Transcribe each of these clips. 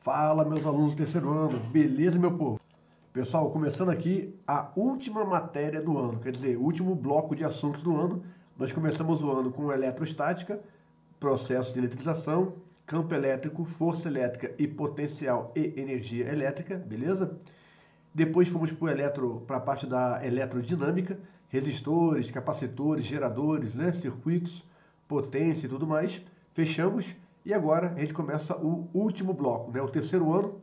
Fala, meus alunos do terceiro ano, beleza, meu povo? Pessoal, começando aqui a última matéria do ano, quer dizer, o último bloco de assuntos do ano. Nós começamos o ano com eletrostática, processo de eletrização, campo elétrico, força elétrica e potencial e energia elétrica, beleza? Depois fomos para a parte da eletrodinâmica, resistores, capacitores, geradores, né, circuitos, potência e tudo mais. Fechamos e agora a gente começa o último bloco, né, o terceiro ano.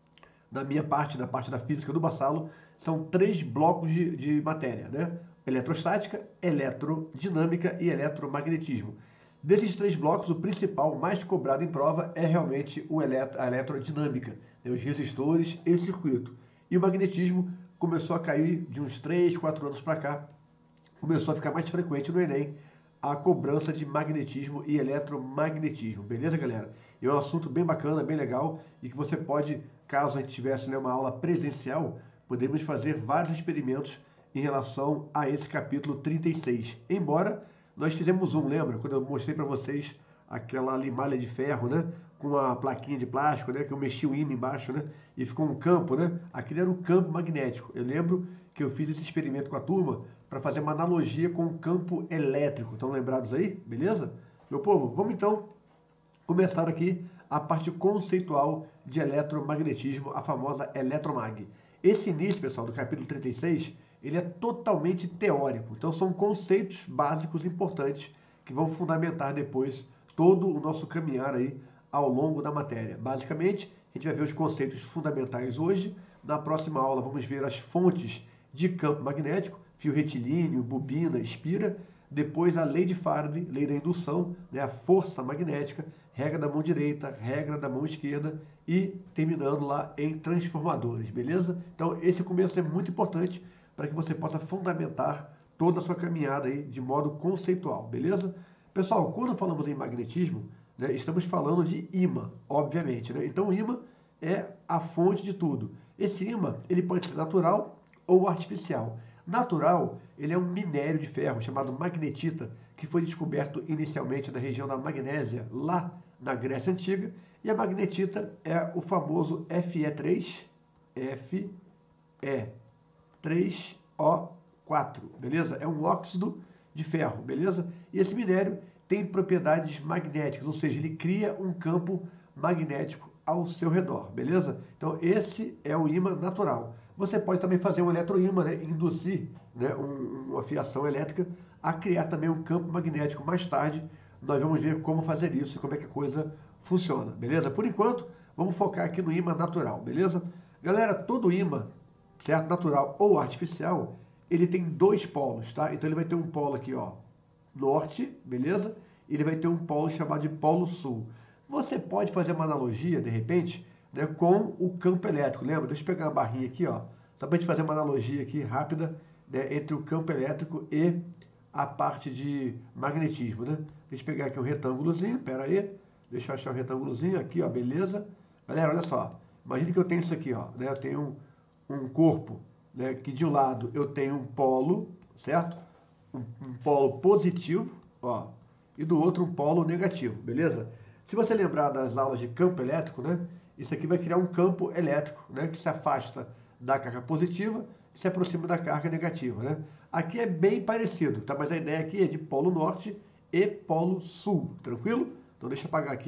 Na minha parte, na parte da física do Bassalo, são 3 blocos de matéria, né? Eletrostática, eletrodinâmica e eletromagnetismo. Desses 3 blocos, o principal, mais cobrado em prova, é realmente a eletrodinâmica, né? Os resistores e circuito. E o magnetismo começou a cair de uns 3, 4 anos para cá, começou a ficar mais frequente no Enem, a cobrança de magnetismo e eletromagnetismo, beleza, galera? E é um assunto bem bacana, bem legal, e que você pode, caso a gente tivesse, né, uma aula presencial, podemos fazer vários experimentos em relação a esse capítulo 36. Embora nós fizemos um, lembra? Quando eu mostrei para vocês aquela limalha de ferro, né? Com a plaquinha de plástico, né? Que eu mexi o ímã embaixo, né? E ficou um campo, né? Aquele era o campo magnético. Eu lembro que eu fiz esse experimento com a turma para fazer uma analogia com o campo elétrico. Estão lembrados aí? Beleza? Meu povo, vamos então começar aqui a parte conceitual de eletromagnetismo, a famosa eletromag. Esse início, pessoal, do capítulo 36, ele é totalmente teórico. Então são conceitos básicos importantes que vão fundamentar depois todo o nosso caminhar aí ao longo da matéria. Basicamente, a gente vai ver os conceitos fundamentais hoje. Na próxima aula vamos ver as fontes de campo magnético, fio retilíneo, bobina, espira. Depois a lei de Faraday, lei da indução, né, a força magnética, regra da mão direita, regra da mão esquerda e terminando lá em transformadores, beleza? Então esse começo é muito importante para que você possa fundamentar toda a sua caminhada aí de modo conceitual, beleza? Pessoal, quando falamos em magnetismo, né, estamos falando de ímã, obviamente, né? Então o ímã é a fonte de tudo. Esse ímã, ele pode ser natural ou artificial. Natural, ele é um minério de ferro chamado magnetita, que foi descoberto inicialmente na região da Magnésia, lá na Grécia Antiga, e a magnetita é o famoso Fe3, Fe3O4, beleza? É um óxido de ferro, beleza? E esse minério tem propriedades magnéticas, ou seja, ele cria um campo magnético ao seu redor, beleza? Então esse é o ímã natural. Você pode também fazer um eletroímã, né? Induzir, né? Uma fiação elétrica a criar também um campo magnético. Mais tarde nós vamos ver como fazer isso e como é que a coisa funciona, beleza? Por enquanto, vamos focar aqui no ímã natural, beleza? Galera, todo ímã, certo? Natural ou artificial, ele tem 2 polos, tá? Então ele vai ter um polo aqui, ó, norte, beleza? Ele vai ter um polo chamado de polo sul. Você pode fazer uma analogia, de repente, né, com o campo elétrico. Lembra? Deixa eu pegar uma barrinha aqui, ó, só para a gente fazer uma analogia aqui rápida, né, entre o campo elétrico e a parte de magnetismo, né? Deixa eu pegar aqui um retângulozinho, pera aí, deixa eu achar um retângulozinho aqui, ó, beleza? Galera, olha só, imagine que eu tenho isso aqui, ó, né? Eu tenho um corpo, né, que de um lado eu tenho um polo, certo? Um polo positivo, ó, e do outro um polo negativo, beleza? Se você lembrar das aulas de campo elétrico, né, isso aqui vai criar um campo elétrico, né, que se afasta da carga positiva e se aproxima da carga negativa, né? Aqui é bem parecido, tá? Mas a ideia aqui é de polo norte e polo sul, tranquilo? Então deixa eu apagar aqui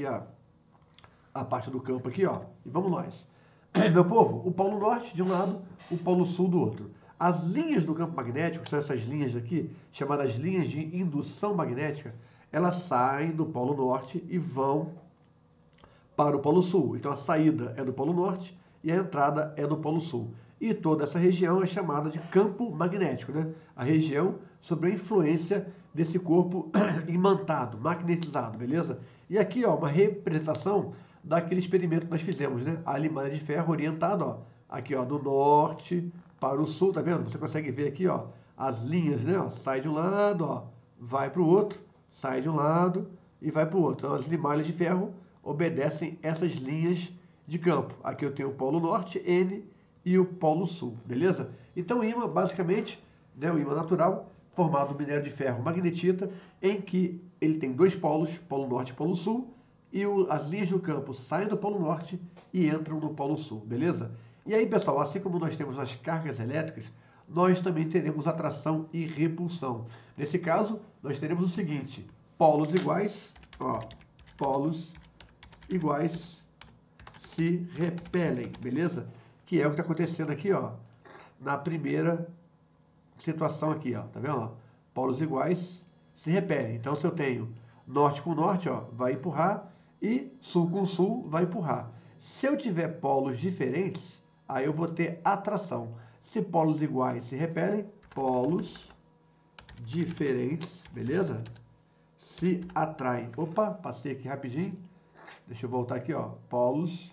a parte do campo aqui, ó, e vamos nós. Meu povo, o polo norte de um lado, o polo sul do outro. As linhas do campo magnético, que são essas linhas aqui, chamadas linhas de indução magnética, elas saem do polo norte e vão para o polo sul. Então a saída é do polo norte e a entrada é do polo sul. E toda essa região é chamada de campo magnético, né? A região sob a influência desse corpo imantado, magnetizado, beleza? E aqui, ó, uma representação daquele experimento que nós fizemos, né? A limalha de ferro orientada, ó, aqui, ó, do norte para o sul, tá vendo? Você consegue ver aqui, ó, as linhas, né? Ó, sai de um lado, ó, vai para o outro, sai de um lado e vai para o outro. Então, as limalhas de ferro obedecem essas linhas de campo. Aqui eu tenho o polo norte, N, e o polo sul, beleza? Então, o ímã, basicamente, né, o ímã natural, formado do minério de ferro magnetita, em que ele tem 2 polos, polo norte e polo sul, e as linhas do campo saem do Polo Norte e entram no Polo Sul, beleza? E aí, pessoal, assim como nós temos nas cargas elétricas, nós também teremos atração e repulsão. Nesse caso, nós teremos o seguinte, polos iguais, ó, polos iguais se repelem, beleza? Que é o que está acontecendo aqui, ó, na primeira situação aqui, ó, tá vendo? Ó? Polos iguais se repelem. Então, se eu tenho norte com norte, ó, vai empurrar, e sul com sul vai empurrar. Se eu tiver polos diferentes, aí eu vou ter atração. Se polos iguais se repelem, polos diferentes, beleza? Se atraem. Opa, passei aqui rapidinho. Deixa eu voltar aqui, ó. Polos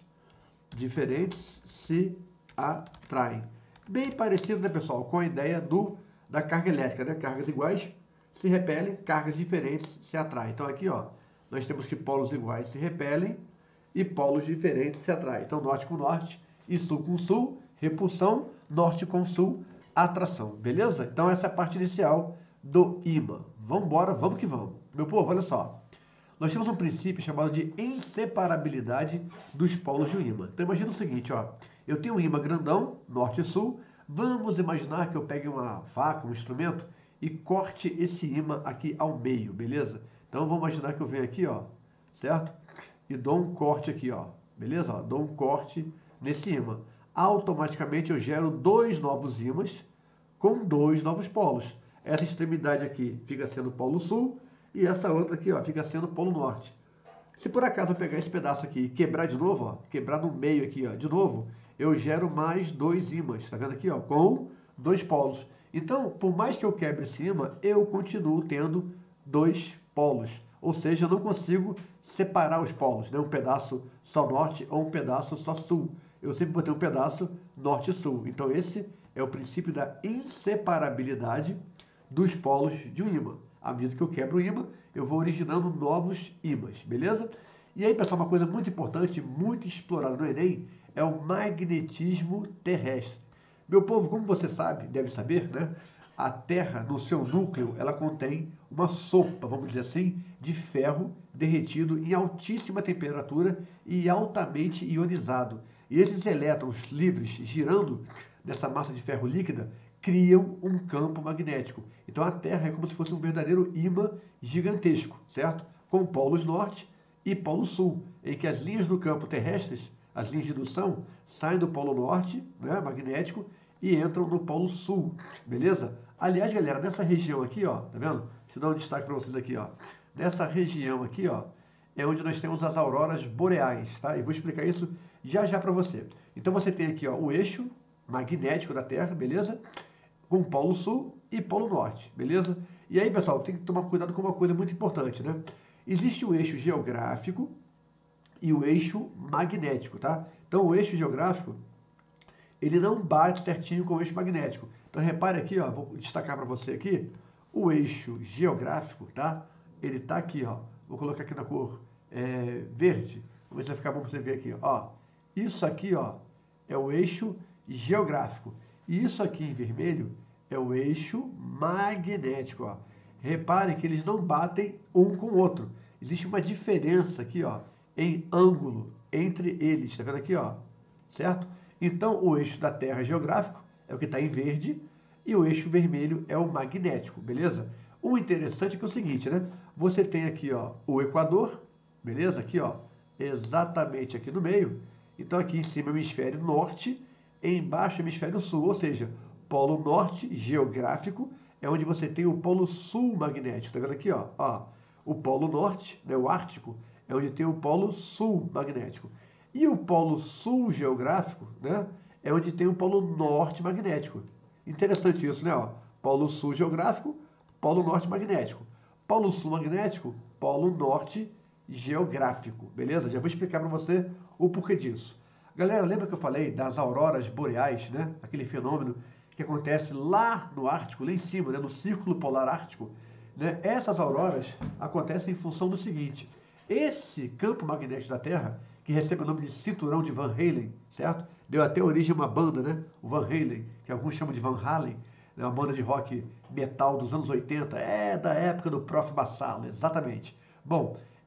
diferentes se atraem. Bem parecido, né, pessoal, com a ideia da carga elétrica, né? Cargas iguais se repelem, cargas diferentes se atraem. Então aqui, ó, nós temos que polos iguais se repelem e polos diferentes se atraem. Então norte com norte e sul com sul, repulsão, norte com sul, atração. Beleza? Então essa é a parte inicial do ímã. Vamos embora, vamos que vamos. Meu povo, olha só. Nós temos um princípio chamado de inseparabilidade dos polos de um ímã. Então imagina o seguinte, ó. Eu tenho um ímã grandão, norte e sul. Vamos imaginar que eu pegue uma faca, um instrumento, e corte esse ímã aqui ao meio, beleza? Então vamos imaginar que eu venho aqui, ó, certo? E dou um corte aqui, ó, beleza? Ó, dou um corte nesse ímã. Automaticamente eu gero dois novos ímãs com dois novos polos. Essa extremidade aqui fica sendo o polo sul e essa outra aqui, ó, fica sendo o polo norte. Se por acaso eu pegar esse pedaço aqui e quebrar de novo, ó, quebrar no meio aqui, ó, de novo, eu gero mais dois ímãs, tá vendo aqui, ó, com dois polos. Então, por mais que eu quebre esse ímã, eu continuo tendo dois polos. Ou seja, eu não consigo separar os polos, né? Um pedaço só norte ou um pedaço só sul. Eu sempre vou ter um pedaço norte e sul. Então, esse é o princípio da inseparabilidade dos polos de um ímã. À medida que eu quebro o ímã, eu vou originando novos ímãs, beleza? E aí, pessoal, uma coisa muito importante, muito explorada no Enem, é o magnetismo terrestre. Meu povo, como você sabe, deve saber, né? A Terra, no seu núcleo, ela contém uma sopa, vamos dizer assim, de ferro derretido em altíssima temperatura e altamente ionizado. E esses elétrons livres girando nessa massa de ferro líquida criam um campo magnético. Então a Terra é como se fosse um verdadeiro ímã gigantesco, certo? Com polos norte e polo sul, em que as linhas do campo terrestres, as linhas de indução, saem do polo norte, né, magnético, e entram no polo sul, beleza? Aliás, galera, nessa região aqui, ó, tá vendo? Deixa eu dar um destaque para vocês aqui, ó. Nessa região aqui, ó, é onde nós temos as auroras boreais, tá? E vou explicar isso já já para você. Então você tem aqui, ó, o eixo magnético da Terra, beleza? Com polo sul e polo norte, beleza? E aí, pessoal, tem que tomar cuidado com uma coisa muito importante, né? Existe o eixo geográfico e o eixo magnético, tá? Então, o eixo geográfico, ele não bate certinho com o eixo magnético. Então, repare aqui, ó, vou destacar para você aqui, o eixo geográfico, tá? Ele tá aqui, ó. Vou colocar aqui na cor verde. Vamos ver se vai ficar bom para você ver aqui, ó. Isso aqui, ó, é o eixo geográfico. E isso aqui em vermelho é o eixo magnético, ó. Reparem que eles não batem um com o outro. Existe uma diferença aqui, ó, em ângulo entre eles. Tá vendo aqui, ó? Certo? Então, o eixo da Terra geográfico é o que está em verde e o eixo vermelho é o magnético, beleza? O interessante é que é o seguinte, né? Você tem aqui, ó, o Equador, beleza? Aqui, ó, exatamente aqui no meio. Então, aqui em cima é o hemisfério norte, embaixo é o hemisfério sul, ou seja, polo norte geográfico é onde você tem o polo sul magnético. Tá vendo aqui, ó? Ó, o polo norte, né, o Ártico, é onde tem o polo sul magnético. E o polo sul geográfico, né, é onde tem o polo norte magnético. Interessante isso, né? Ó, polo sul geográfico, polo norte magnético. Polo sul magnético, polo norte geográfico. Beleza? Já vou explicar para você o porquê disso. Galera, lembra que eu falei das auroras boreais, né? Aquele fenômeno que acontece lá no Ártico, lá em cima, né? No Círculo Polar Ártico. Né? Essas auroras acontecem em função do seguinte: esse campo magnético da Terra, que recebe o nome de cinturão de Van Halen, certo? Deu até origem a uma banda, né? O Van Halen, que alguns chamam de Van Halen, né? Uma banda de rock metal dos anos 80, da época do Prof. Bassalo, exatamente. Bom,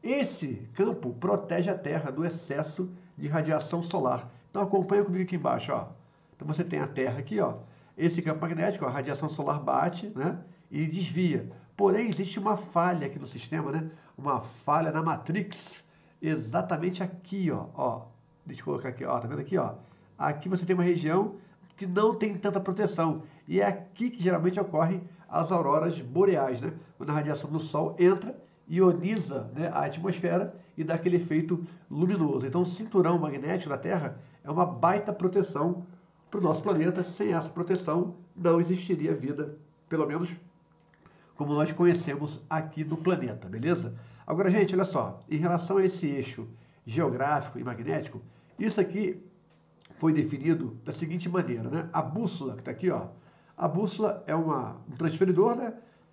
Esse campo protege a Terra do excesso de radiação solar. Então acompanha comigo aqui embaixo, ó. Então você tem a Terra aqui, ó. Esse campo magnético, ó, a radiação solar bate, né? E desvia. Porém, existe uma falha aqui no sistema, né? Uma falha na matrix, exatamente aqui, ó. Deixa eu colocar aqui, ó. Tá vendo aqui, ó? Aqui você tem uma região que não tem tanta proteção. E é aqui que geralmente ocorrem as auroras boreais, né? Quando a radiação do Sol entra, ioniza, né, a atmosfera e dá aquele efeito luminoso. Então, o cinturão magnético da Terra é uma baita proteção para o nosso planeta. Sem essa proteção, não existiria vida, pelo menos como nós conhecemos aqui no planeta, beleza? Agora, gente, olha só, em relação a esse eixo geográfico e magnético, isso aqui foi definido da seguinte maneira, né? A bússola, que está aqui, ó, a bússola é um transferidor, né?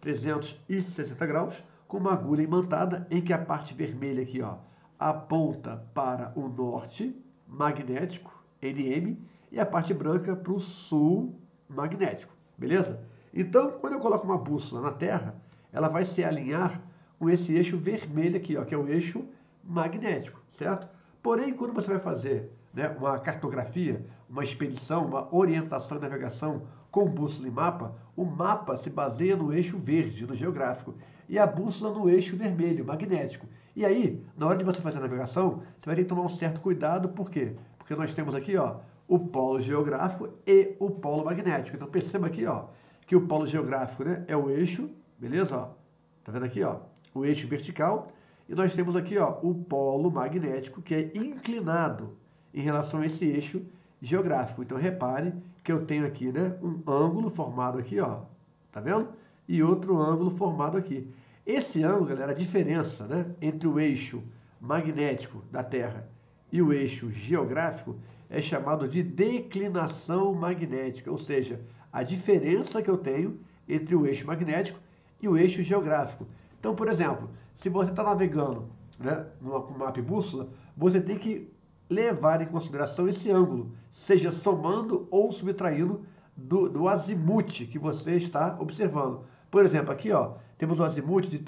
360 graus, com uma agulha imantada, em que a parte vermelha aqui, ó, aponta para o norte magnético, NM, e a parte branca para o sul magnético, beleza? Então, quando eu coloco uma bússola na Terra, ela vai se alinhar com esse eixo vermelho aqui, ó, que é o eixo magnético, certo? Porém, quando você vai fazer, né, uma cartografia, uma expedição, uma orientação e navegação com bússola e mapa, o mapa se baseia no eixo verde, no geográfico, e a bússola no eixo vermelho, magnético. E aí, na hora de você fazer a navegação, você vai ter que tomar um certo cuidado, por quê? Porque nós temos aqui, ó, o polo geográfico e o polo magnético. Então perceba aqui, ó, que o polo geográfico, né, é o eixo, beleza? Ó, tá vendo aqui, ó, o eixo vertical, e nós temos aqui, ó, o polo magnético, que é inclinado em relação a esse eixo geográfico. Então repare que eu tenho aqui, né, um ângulo formado aqui, ó, tá vendo? E outro ângulo formado aqui. Esse ângulo, galera, a diferença, né, entre o eixo magnético da Terra e o eixo geográfico é chamado de declinação magnética, ou seja, a diferença que eu tenho entre o eixo magnético e o eixo geográfico. Então, por exemplo, se você está navegando, né, no mapa e bússola, você tem que levar em consideração esse ângulo, seja somando ou subtraindo do azimute que você está observando. Por exemplo, aqui, ó, temos um azimute de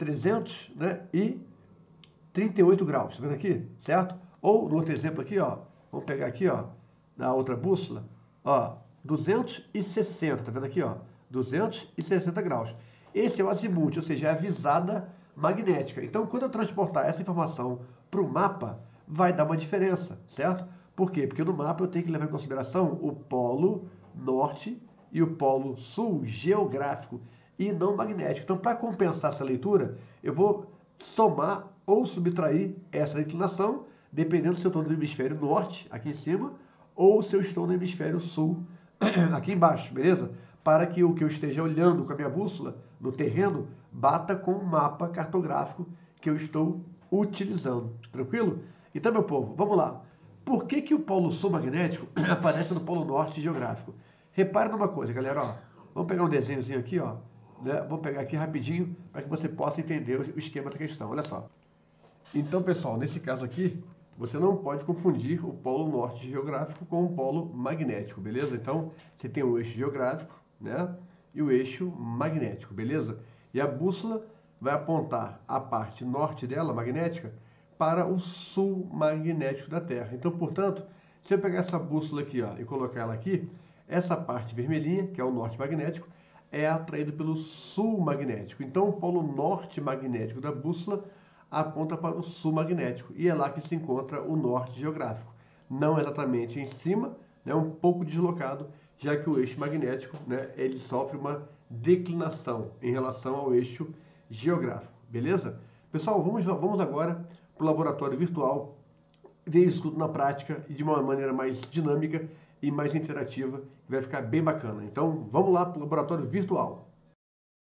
338 graus, tá vendo aqui? Certo? Ou, no outro exemplo aqui, ó, vamos pegar aqui, ó, na outra bússola, ó, 260, tá vendo aqui, ó, 260 graus. Esse é o azimute, ou seja, é a visada magnética. Então, quando eu transportar essa informação para o mapa, vai dar uma diferença, certo? Por quê? Porque no mapa eu tenho que levar em consideração o polo norte e o polo sul geográfico e não magnético. Então, para compensar essa leitura, eu vou somar ou subtrair essa inclinação, dependendo se eu estou no hemisfério norte, aqui em cima, ou se eu estou no hemisfério sul, aqui embaixo, beleza? Para que o que eu esteja olhando com a minha bússola no terreno bata com o mapa cartográfico que eu estou utilizando. Tranquilo? Então, meu povo, vamos lá. Por que o polo sul magnético aparece no polo norte geográfico? Repare numa coisa, galera, ó. Vamos pegar um desenhozinho aqui, ó. Né? Vamos pegar aqui rapidinho para que você possa entender o esquema da questão. Olha só. Então, pessoal, nesse caso aqui, você não pode confundir o polo norte geográfico com o polo magnético, beleza? Então, você tem o eixo geográfico, né? E o eixo magnético, beleza? E a bússola vai apontar a parte norte dela, magnética, para o sul magnético da Terra. Então, portanto, se eu pegar essa bússola aqui, ó, e colocar ela aqui, essa parte vermelhinha, que é o norte magnético, é atraído pelo sul magnético. Então, o polo norte magnético da bússola aponta para o sul magnético, e é lá que se encontra o norte geográfico. Não exatamente em cima, né, um pouco deslocado, já que o eixo magnético, né, ele sofre uma declinação em relação ao eixo geográfico, beleza? Pessoal, vamos agora para o laboratório virtual, ver isso tudo na prática e de uma maneira mais dinâmica e mais interativa, que vai ficar bem bacana. Então, vamos lá para o laboratório virtual.